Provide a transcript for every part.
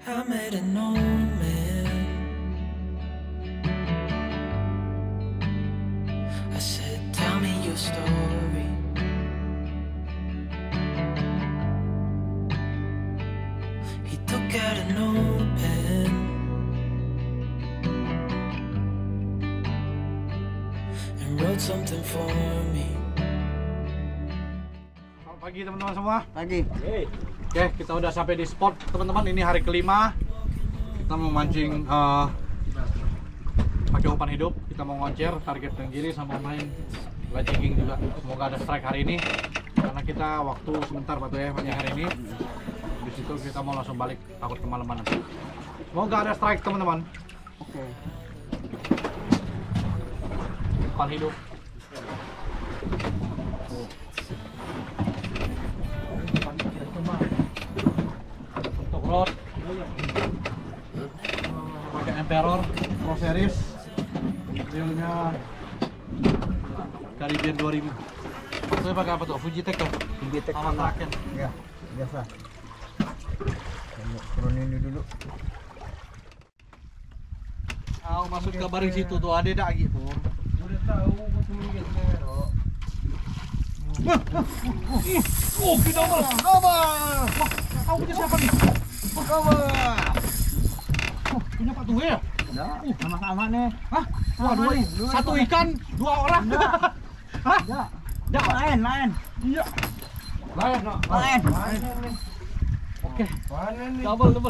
I met an old man. I said, tell me your story. He took out a notepad and wrote something for me. Selamat pagi teman-teman semua. Pagi. Oke, kita udah sampai di spot teman-teman. Ini hari kelima. Kita mau mancing pakai umpan hidup. Kita mau ngoncer target tenggiri sama main light jigging juga. Semoga ada strike hari ini. Karena kita waktu sebentar Batu ya mancing hari ini. Di situ kita mau langsung balik, takut kemalaman nanti. Semoga ada strike teman-teman. Oke. Umpan hidup. Untuk rod pakai Emperor Pro Series, realnya Caribbean 2000. Saya pakai apa tuh? Fujitec tuh? Fujitec sama Kraken. Ya, biasa. Turunin dulu. Tahu masuk ke baring situ tuh ada dak gitu. Udah tahu gua turunin Emperor. Oh, kita malah. Tahu punya siapa nih? Punya Pak Tuwe ya? Enggak, sama-sama nih. Hah? Wah, Sama nih, satu ikan, dua orang. Hah? Enggak. Enggak. Lain. Iya. Lain. Lain. Oke. Mana nih? Double.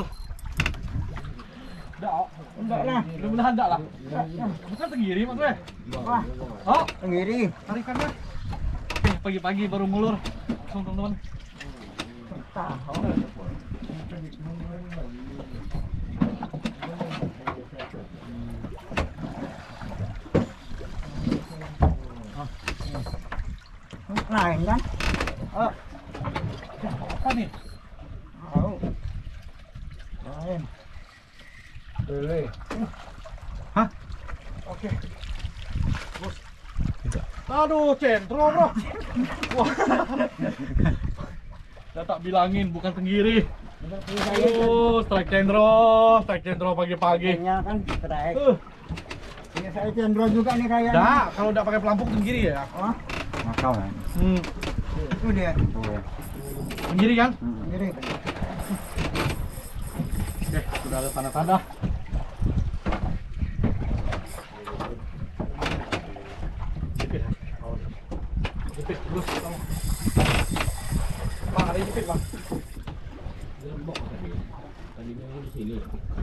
Enggak lah. Mudah-mudahan enggak lah. Bukan tenggiri Mas Tuwe. Wah, Oh, tenggiri. tarikannya. Oke, pagi-pagi baru ngulur. Langsung teman-teman. Lain kan? Oh, Apa nih? tahu. Lain. Boleh. Hah? Oke. Bos. Aduh, centro, Bro. Wah. Saya tak bilangin bukan tenggiri. Strike centro pagi-pagi. Kayaknya kan strike. Ini saya Cendro juga nih kayaknya. Dah, kalau udah pakai pelampung tenggiri ya. Oh, makau kan? Itu dia. Tenggiri kan? Tenggiri. Oke, sudah ada tanda-tanda. Jepit terus kamu. Bang, ada jepit bang. Tadinya di sini.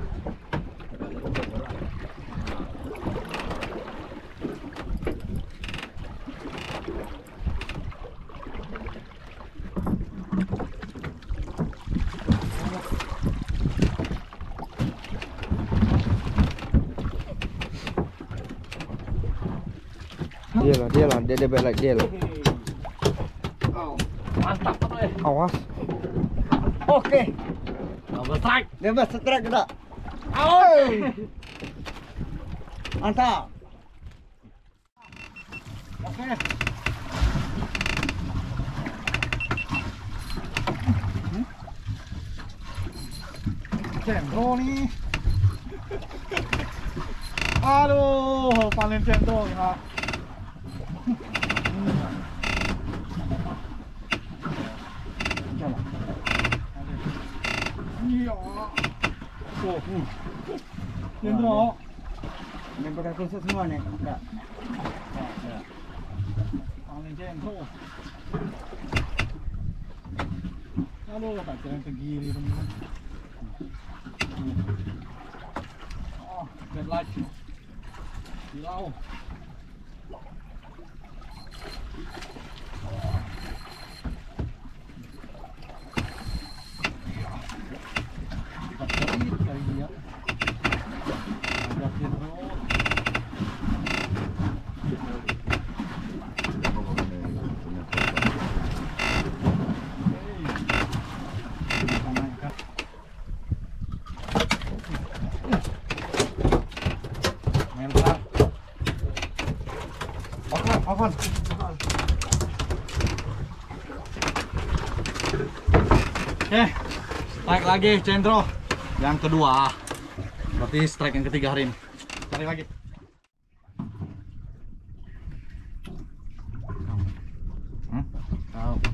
Dia lah, dia balik dia lah. Mantap tuh ya. Awas. Oke, Double strike. bebas strike kita. Out. Mantap. Oke. Centro nih. Aduh, panen centro enggak. Iya. Oh, centro. Ini pakai khusus semua nih. Enggak. Panen centro. Aduh, tak kira tenggiri teman-teman. Oh, red light. Silau. Cari dia. Ada centro. Mental. Oke, naik lagi centro. Yang kedua. Berarti strike yang ketiga hari ini. Cari lagi. Tahu.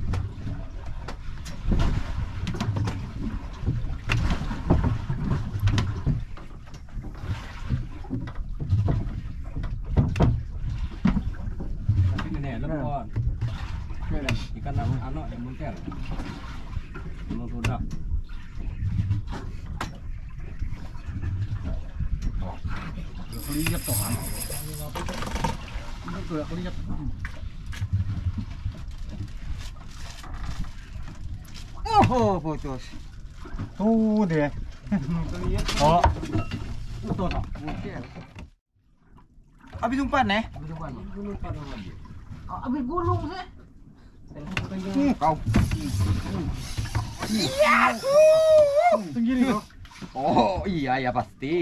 Ikan anak yang muntel. Belum sudah. Lihat toh. Ini tuh aku lihat. Oh, putus. Tuh deh. Oh, Tuh toh. Habis umpan nih. Habis gulung sih. Kau. tenggiri bro. Oh, iya ya pasti.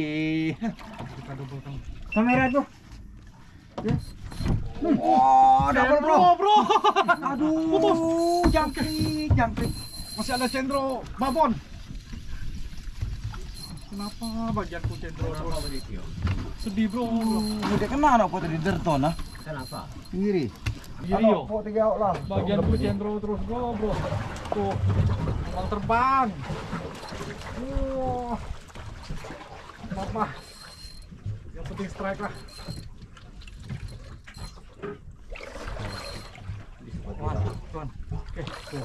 Kamera tuh. Oh, double bro. Bro. Aduh, Putus. jangkrik. Masih ada cendro babon. Kenapa bagianku cendro terus? Sedih bro. Udah kena apa tadi derton ah? Kenapa? Sendiri. Tenggiri yo. Kok tiga lah. Bagianku cendro terus bro. Tuh. Uang terbang. Wah. Apa? Yang penting strike lah. Tuan. Oke, tuh.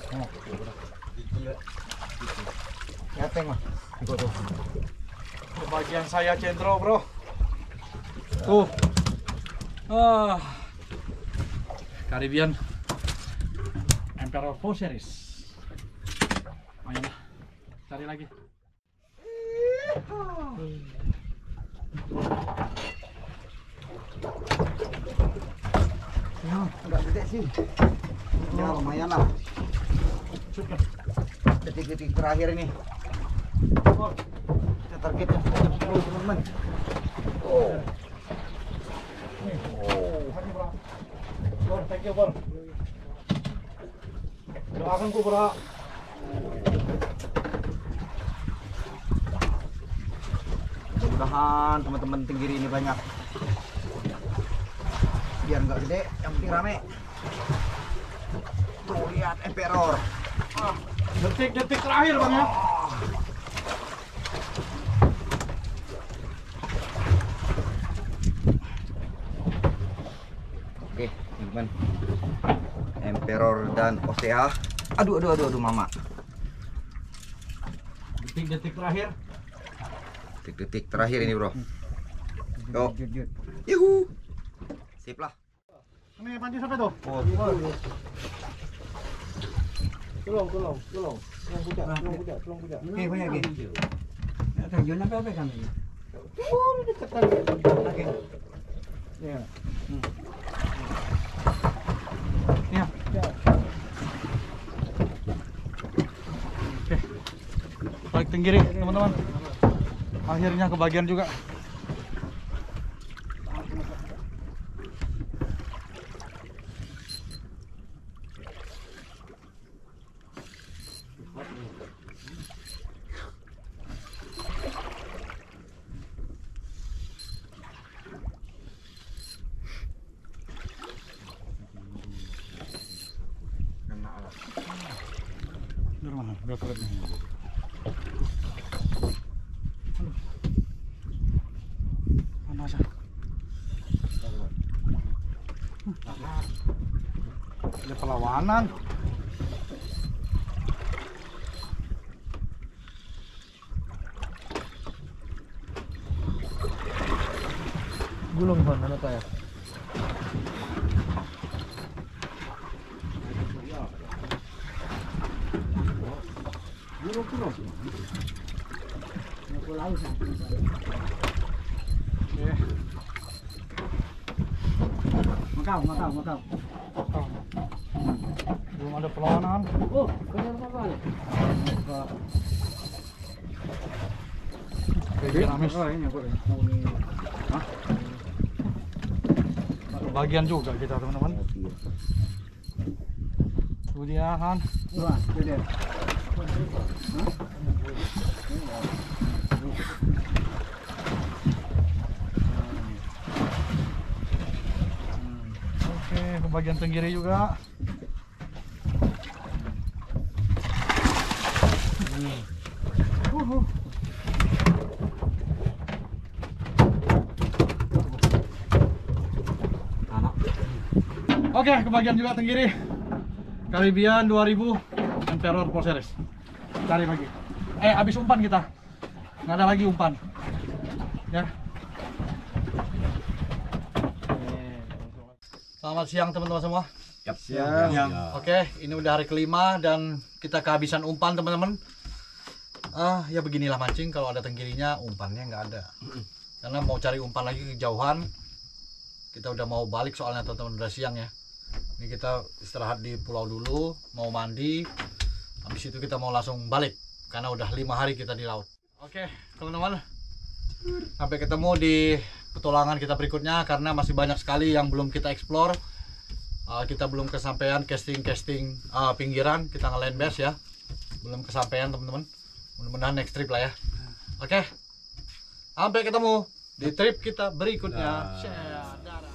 Ngeteng mah. Ikut tuh. Bagian saya cendro bro. Tuh. Caribbean Emperor Full Series. Main lah. Cari lagi. Ya, enggak gede sih. Ya lumayan lah. Shootkan. Detik-detik terakhir ini. Kita targetnya 10 teman-teman. Oh, hanya bro. Bro, thank you bro. Doakan ku bro. Mudah-mudahan teman-teman tenggiri ini banyak. Biar nggak gede, yang penting rame. Tuh lihat Emperor. Detik-detik terakhir bang ya. Oke, teman-teman. Emperor dan Osea. Aduh, mama. Detik-detik terakhir. Detik-detik terakhir ini, bro. Yuk. Yuhu. Sip lah. Ini pancing sampai tuh. Oh, Tolong pucat. Oke, banyak lagi. Tujuannya apa kami? Oke. Ya. Oke. Balik tenggiri teman-teman. Akhirnya kebagian juga. Dari mana? Udah keren nih. Aduh. Panas ya. Ada perlawanan. Gulung ban mana tuh ya? Oke. Makau. Belum ada perlawanan. Oh, benar apa nih? Bagian amis. ini aku. Bagian juga kita teman-teman. Kemudian Wah, gede. bagian tenggiri juga. Oke, kebagian juga tenggiri. Caribbean 2000 Emperor Full Series. Cari lagi. Habis umpan kita. Nggak ada lagi umpan. Ya. Selamat siang teman-teman semua. Siang. Oke, ini udah hari kelima dan kita kehabisan umpan teman-teman. Ya beginilah mancing, kalau ada tenggirinya umpannya nggak ada. Karena mau cari umpan lagi kejauhan. Kita udah mau balik soalnya teman-teman, udah siang ya. Ini kita istirahat di pulau dulu, mau mandi. Habis itu kita mau langsung balik karena udah 5 hari kita di laut. Oke, teman-teman. Sampai ketemu di petualangan kita berikutnya karena masih banyak sekali yang belum kita explore. Kita belum kesampaian casting pinggiran, kita nge-land bass ya. Belum kesampaian teman-teman. Mudah-mudahan next trip lah ya. Oke. Sampai ketemu di trip kita berikutnya. Dadah.